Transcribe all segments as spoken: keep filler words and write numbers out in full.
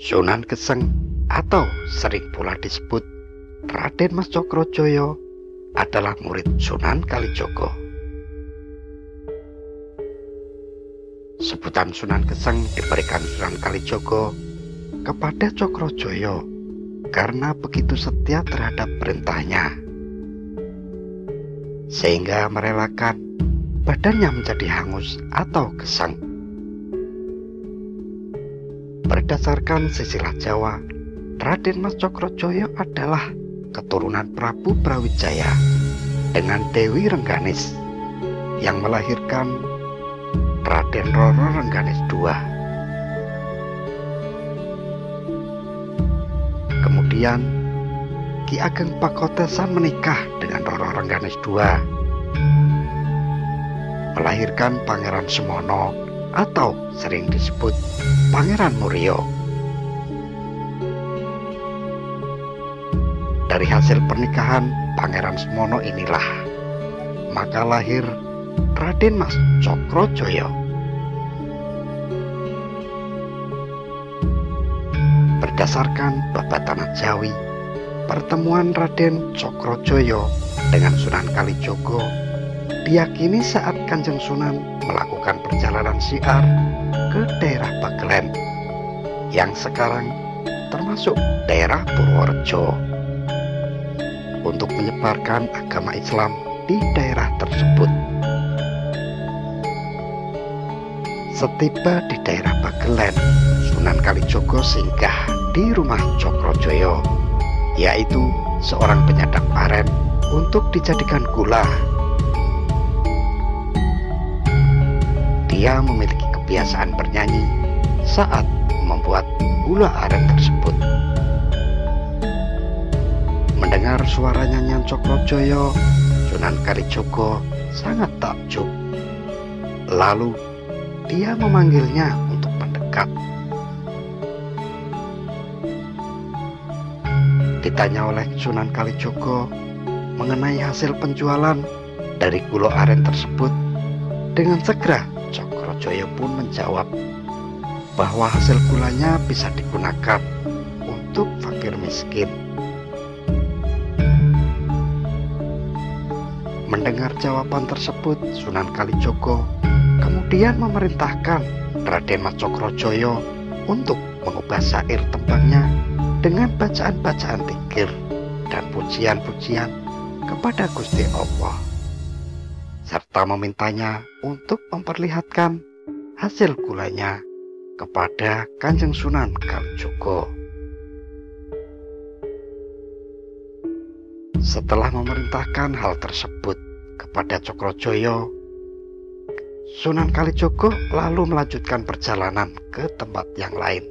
Sunan Geseng atau sering pula disebut Raden Mas Cokrojoyo adalah murid Sunan Kalijogo. Sebutan Sunan Geseng diberikan Sunan Kalijogo kepada Cokrojoyo karena begitu setia terhadap perintahnya, sehingga merelakan badannya menjadi hangus atau geseng. Berdasarkan silsilah Jawa, Raden Mas Cokrojoyo adalah keturunan Prabu Brawijaya dengan Dewi Rengganis yang melahirkan Raden Roro Rengganis kedua. Kemudian Ki Ageng Pakotesan menikah dengan Roro Rengganis kedua, melahirkan Pangeran Semono atau sering disebut Pangeran Murio. Dari hasil pernikahan Pangeran Semono inilah maka lahir Raden Mas Cokrojoyo. Berdasarkan Babat Tanah Jawi, pertemuan Raden Cokrojoyo dengan Sunan Kalijogo diyakini saat Kanjeng Sunan melakukan perjalanan syiar ke daerah Bagelen yang sekarang termasuk daerah Purworejo untuk menyebarkan agama Islam di daerah tersebut. Setiba di daerah Bagelen, Sunan Kalijogo singgah di rumah Cokrojoyo, yaitu seorang penyadap aren untuk dijadikan gula. Dia memiliki kebiasaan bernyanyi saat membuat gula aren tersebut. Mendengar suara nyanyian Cokrojoyo, Sunan Kalijogo sangat takjub. Lalu dia memanggilnya untuk mendekat. Ditanya oleh Sunan Kalijogo mengenai hasil penjualan dari gula aren tersebut, dengan segera Cokrojoyo pun menjawab bahwa hasil gulanya bisa digunakan untuk fakir miskin. Mendengar jawaban tersebut, Sunan Kalijogo kemudian memerintahkan Raden Mas Cokrojoyo untuk mengubah syair tembangnya dengan bacaan-bacaan dzikir dan pujian-pujian kepada Gusti Allah, serta memintanya untuk memperlihatkan hasil gulanya kepada Kanjeng Sunan Kalijogo. Setelah memerintahkan hal tersebut kepada Cokrojoyo, Sunan Kalijogo lalu melanjutkan perjalanan ke tempat yang lain.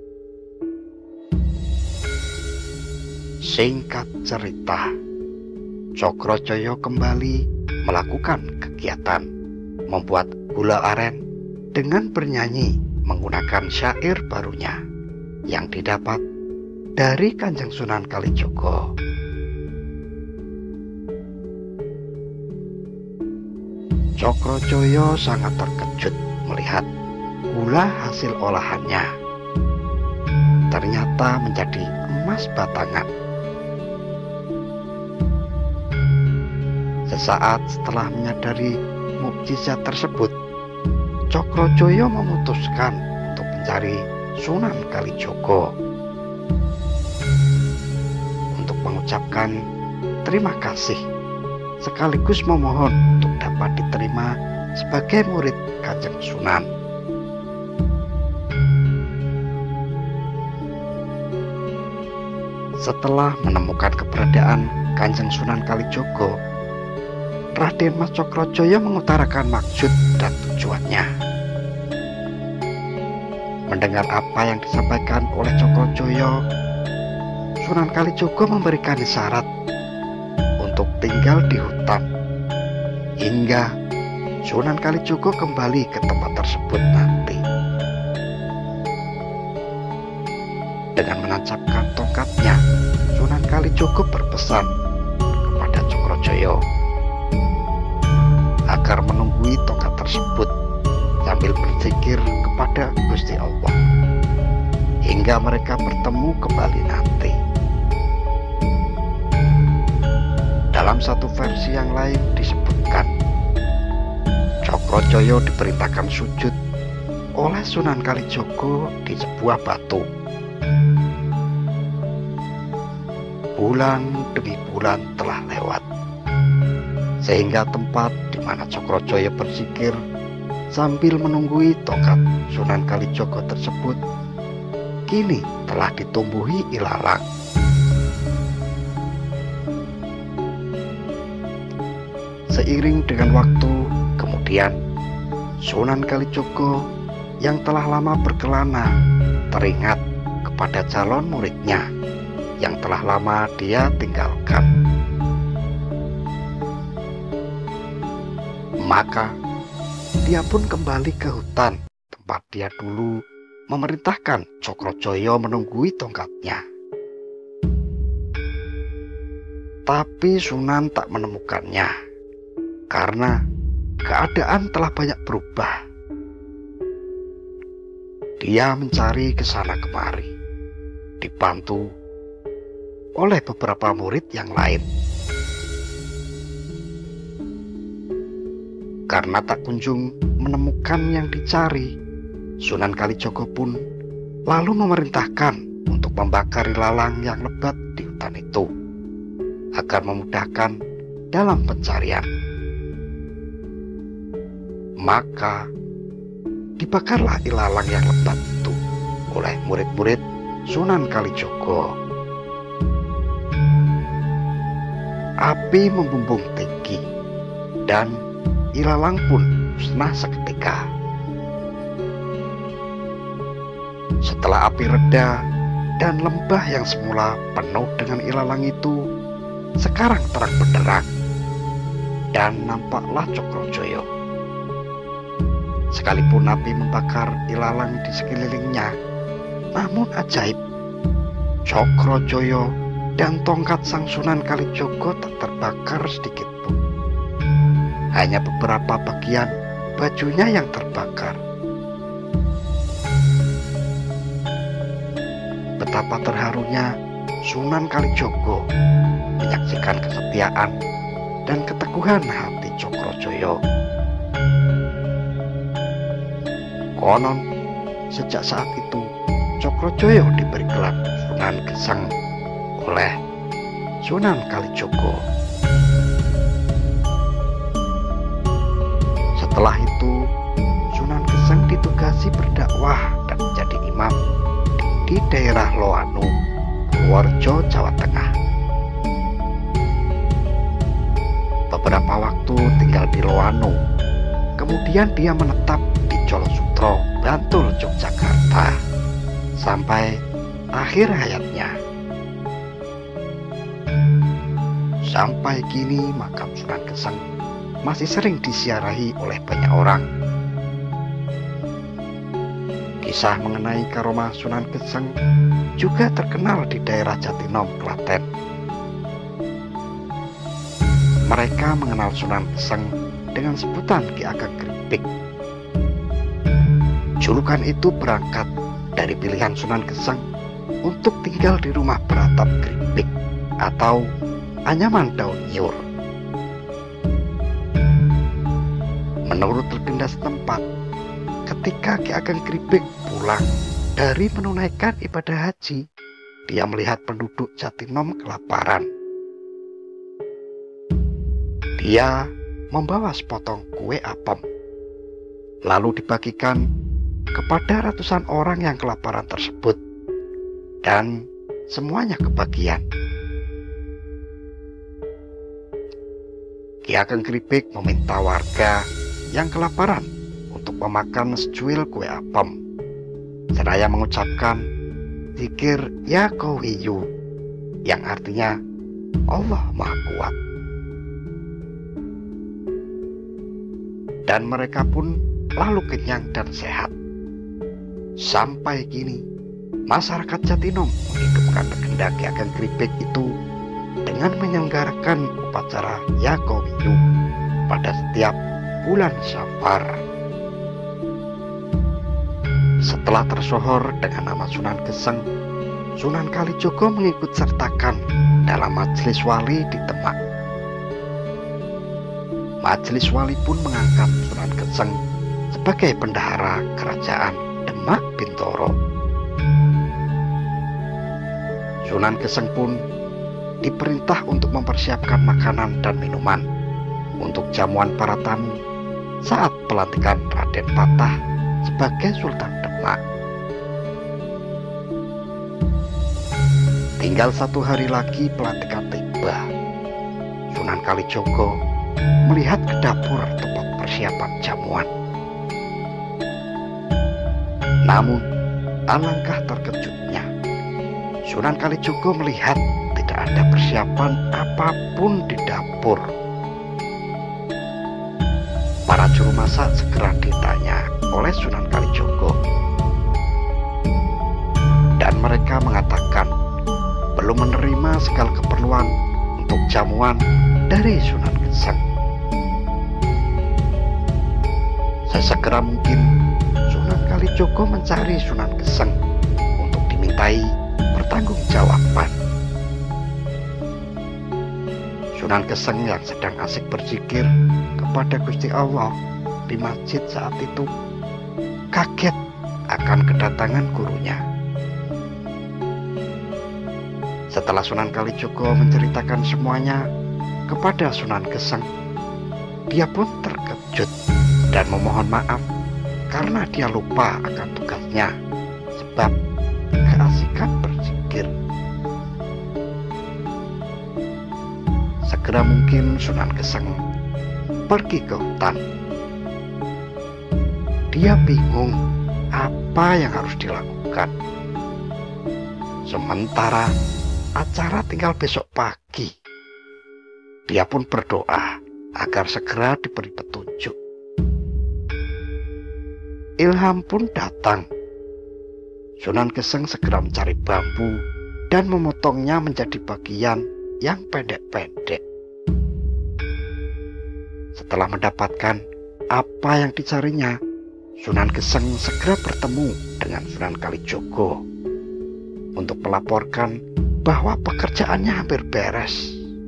Singkat cerita, Cokrojoyo kembali melakukan kegiatan membuat gula aren dengan bernyanyi menggunakan syair barunya yang didapat dari Kanjeng Sunan Kalijogo. Cokrojoyo sangat terkejut melihat gula hasil olahannya ternyata menjadi emas batangan. Sesaat setelah menyadari mukjizat tersebut, Cokrojoyo memutuskan untuk mencari Sunan Kalijogo untuk mengucapkan terima kasih sekaligus memohon untuk dapat diterima sebagai murid Kanjeng Sunan. Setelah menemukan keberadaan Kanjeng Sunan Kalijogo, Raden Mas Cokrojoyo mengutarakan maksud dan tujuannya. Mendengar apa yang disampaikan oleh Cokrojoyo, Sunan Kalijogo memberikan isyarat untuk tinggal di hutan hingga Sunan Kalijogo kembali ke tempat tersebut nanti. Dengan menancapkan tongkatnya, Sunan Kalijogo berpesan kepada Cokrojoyo agar menunggui tongkat tersebut sambil berzikir kepada Gusti Allah hingga mereka bertemu kembali nanti. Dalam satu versi yang lain disebutkan, Cokrojoyo diperintahkan sujud oleh Sunan Kalijogo di sebuah batu. Bulan demi bulan telah lewat, sehingga tempat di mana Cokrojoyo berzikir sambil menunggui tongkat Sunan Kalijogo tersebut kini telah ditumbuhi ilalang. Seiring dengan waktu, kemudian Sunan Kalijogo yang telah lama berkelana teringat kepada calon muridnya yang telah lama dia tinggalkan. Maka dia pun kembali ke hutan tempat dia dulu memerintahkan Cokrojoyo menunggui tongkatnya. Tapi Sunan tak menemukannya, karena keadaan telah banyak berubah. Dia mencari ke sana kemari, dibantu oleh beberapa murid yang lain. Karena tak kunjung menemukan yang dicari, Sunan Kalijogo pun lalu memerintahkan untuk membakar ilalang yang lebat di hutan itu, agar memudahkan dalam pencarian. Maka dibakarlah ilalang yang lebat itu oleh murid-murid Sunan Kalijogo. Api membumbung tinggi dan ilalang pun musnah seketika. Setelah api reda dan lembah yang semula penuh dengan ilalang itu sekarang terang benderang, dan nampaklah Cokrojoyo. Sekalipun api membakar ilalang di sekelilingnya, namun ajaib, Cokrojoyo dan tongkat sang Sunan Kalijogo tak terbakar sedikit pun. Hanya beberapa bagian bajunya yang terbakar. Betapa terharunya Sunan Kalijogo menyaksikan kesetiaan dan keteguhan hati Cokrojoyo. Konon, sejak saat itu Cokrojoyo diberi gelar Sunan Geseng oleh Sunan Kalijogo. Setelah itu, Sunan Geseng ditugasi berdakwah dan menjadi imam di daerah Loanu, Purworejo, Jawa Tengah. Beberapa waktu tinggal di Loanu, kemudian dia menetap di Jolosutro, Bantul, Yogyakarta, sampai akhir hayatnya. Sampai kini makam Sunan Geseng masih sering disiarahi oleh banyak orang. Kisah mengenai karomah Sunan Geseng juga terkenal di daerah Jatinom, Klaten. Mereka mengenal Sunan Geseng dengan sebutan Ki Ageng Kripik. Julukan itu berangkat dari pilihan Sunan Geseng untuk tinggal di rumah beratap keripik atau anyaman daun nyur. Menurut legenda setempat, ketika Ki Ageng Kripik pulang dari menunaikan ibadah haji, dia melihat penduduk Jatinom kelaparan. Dia membawa sepotong kue apem, lalu dibagikan kepada ratusan orang yang kelaparan tersebut, dan semuanya kebagian. Ki Ageng Kripik meminta warga yang kelaparan untuk memakan secuil kue apem, seraya mengucapkan zikir Ya Qawiyu, yang artinya Allah Maha Kuat. Dan mereka pun lalu kenyang dan sehat. Sampai kini, masyarakat Jatinom menghidupkan legenda Ki Ageng Kripik itu dengan menyelenggarakan upacara Ya Qawiyu pada setiap bulan Syawal. Setelah tersohor dengan nama Sunan Geseng, Sunan Kalijogo mengikut sertakan dalam majelis wali di Demak. Majelis wali pun mengangkat Sunan Geseng sebagai bendahara kerajaan Demak Bintoro. Sunan Geseng pun diperintah untuk mempersiapkan makanan dan minuman untuk jamuan para tamu saat pelantikan Raden Patah sebagai Sultan Demak. Tinggal satu hari lagi pelantikan tiba. Sunan Kalijogo melihat ke dapur tempat persiapan jamuan. Namun, alangkah terkejutnya, Sunan Kalijogo melihat tidak ada persiapan apapun di dapur. Para juru masak segera ditanya oleh Sunan Kalijogo, dan mereka mengatakan belum menerima segala keperluan untuk jamuan dari Sunan Geseng. Sesegera mungkin Sunan Kalijogo mencari Sunan Geseng untuk dimintai pertanggungjawaban. Sunan Geseng yang sedang asik berzikir kepada Gusti Allah di masjid saat itu kaget akan kedatangan gurunya. Setelah Sunan Kalijogo menceritakan semuanya kepada Sunan Geseng, dia pun terkejut dan memohon maaf karena dia lupa akan tugasnya sebab keasikan berzikir. Segera mungkin Sunan Geseng pergi ke hutan. Dia bingung apa yang harus dilakukan. Sementara acara tinggal besok pagi, dia pun berdoa agar segera diberi petunjuk. Ilham pun datang. Sunan Geseng segera mencari bambu dan memotongnya menjadi bagian yang pendek-pendek. Setelah mendapatkan apa yang dicarinya, Sunan Geseng segera bertemu dengan Sunan Kalijogo untuk melaporkan bahwa pekerjaannya hampir beres.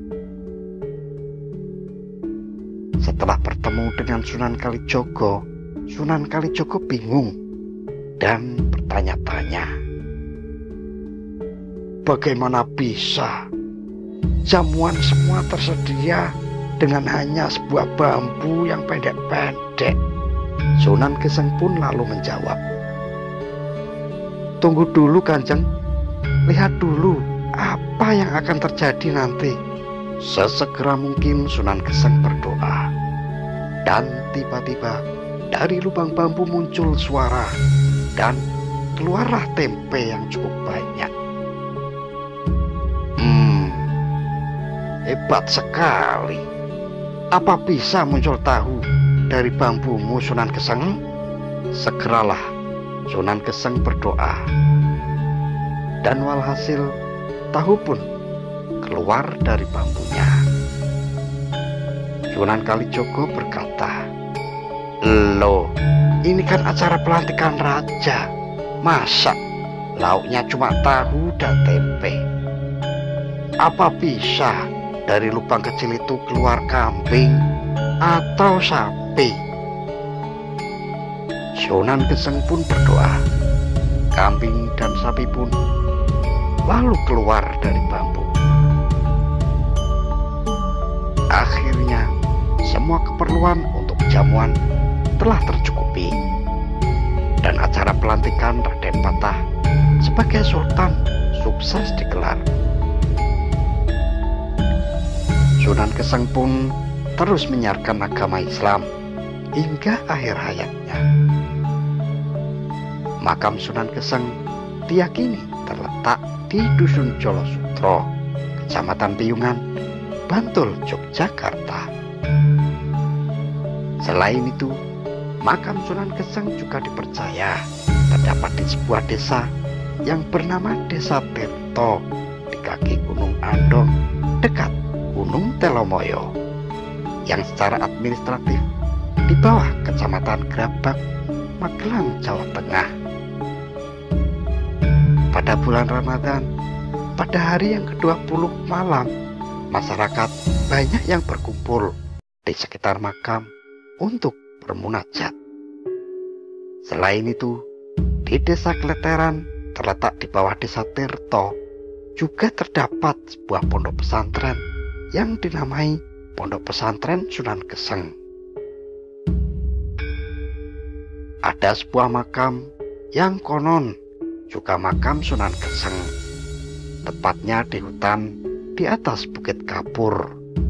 Setelah bertemu dengan Sunan Kalijogo, Sunan Kalijogo bingung dan bertanya-tanya, bagaimana bisa jamuan semua tersedia dengan hanya sebuah bambu yang pendek-pendek? Sunan Geseng pun lalu menjawab, tunggu dulu Kanjeng, lihat dulu apa yang akan terjadi nanti. Sesegera mungkin Sunan Geseng berdoa, dan tiba-tiba dari lubang bambu muncul suara dan keluarlah tempe yang cukup banyak. Hmm, hebat sekali. Apa bisa muncul tahu dari bambumu, Sunan Geseng? Segeralah Sunan Geseng berdoa, dan walhasil tahu pun keluar dari bambunya. Sunan Kalijogo berkata, loh, ini kan acara pelantikan raja, masa lauknya cuma tahu dan tempe? Apa bisa dari lubang kecil itu keluar kambing atau sapi? Sunan Geseng pun berdoa, kambing dan sapi pun lalu keluar dari bambu. Akhirnya semua keperluan untuk jamuan telah tercukupi, dan acara pelantikan Raden Patah sebagai sultan sukses digelar. Sunan Geseng pun terus menyiarkan agama Islam hingga akhir hayatnya. Makam Sunan Geseng diyakini terletak di Dusun Jolosutro, Kecamatan Piyungan, Bantul, Yogyakarta. Selain itu, makam Sunan Geseng juga dipercaya terdapat di sebuah desa yang bernama Desa Tirto di kaki Gunung Andong dekat Gunung Telomoyo, yang secara administratif di bawah Kecamatan Grabak, Magelang, Jawa Tengah. pada bulan Ramadan, pada hari yang kedua puluh malam, masyarakat banyak yang berkumpul di sekitar makam untuk bermunajat. Selain itu, di desa Kleteran terletak di bawah desa Tirto juga terdapat sebuah pondok pesantren yang dinamai Pondok Pesantren Sunan Geseng. Ada sebuah makam yang konon juga makam Sunan Geseng, tepatnya di hutan di atas Bukit Kapur,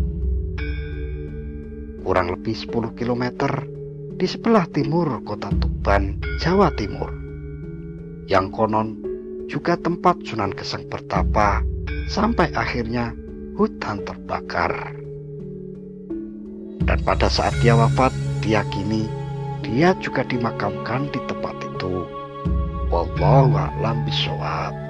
kurang lebih sepuluh kilometer di sebelah timur kota Tuban, Jawa Timur, yang konon juga tempat Sunan Geseng bertapa sampai akhirnya hutan terbakar. Dan pada saat dia wafat, diyakini dia juga dimakamkan di tempat itu. Wallahu a'lam bishawab.